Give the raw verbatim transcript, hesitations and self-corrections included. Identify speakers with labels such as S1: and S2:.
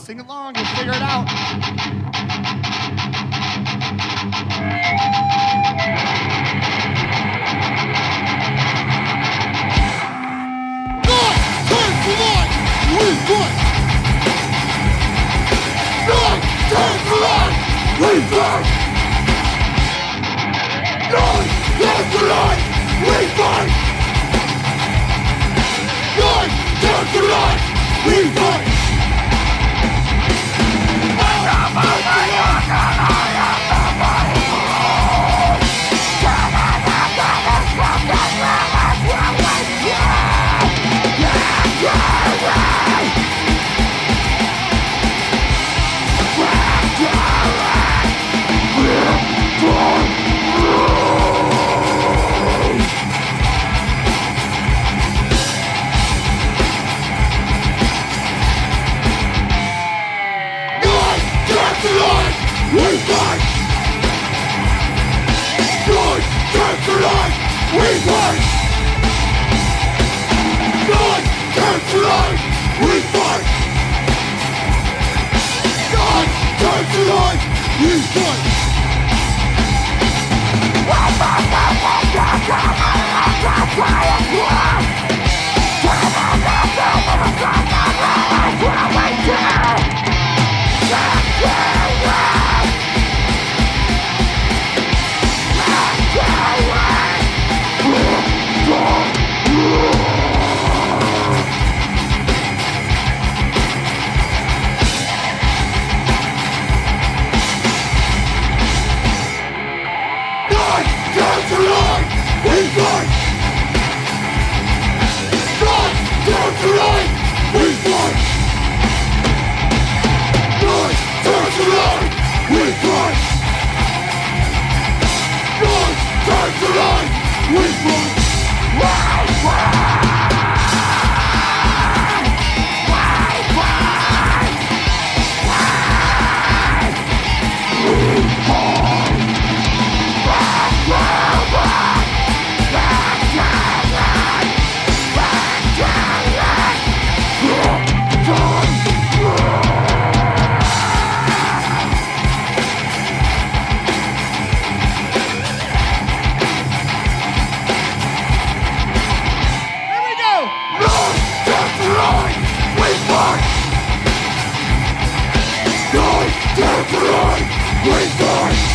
S1: Sing along, you'll figure it out. Nine, ten for life, we fight. Nine, ten for life, we fight. Nine, ten for life, we fight. Nine, ten for life, we fight. We fight! Nine, ten for life, we fight! Nine, ten for life, we fight! Nine, ten for life, we fight! We fight!